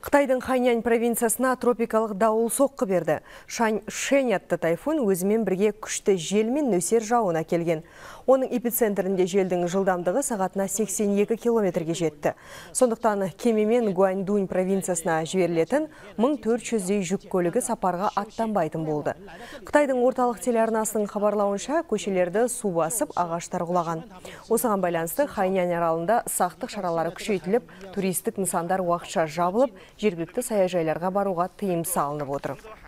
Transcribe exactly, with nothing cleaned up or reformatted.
Қытайдың Хайнянь провинциясына тропикалық дауыл соққы берді. Шэнь атты тайфун өзімен бірге күшті жел мен нөсер жауын әкелген. Оның эпицентрінде желдің жылдамдығы сағатына сексен екі километрге жетті. Сондықтан кемемен Гуаньдунь провинциясына жіберілетін мың төрт жүздей жүк көлігі сапарға аттанбайтын болды. Қытайдың орталық телеарнасының хабарлауынша, көшелерді су басып, ағаштар құлаған. Осыған байланысты Хайнянь аралында сақтық шаралары күшейтіліп, туристік нысандар уақытша жабылып, жергілікті саяжайларға баруға тыйым салынып отыр.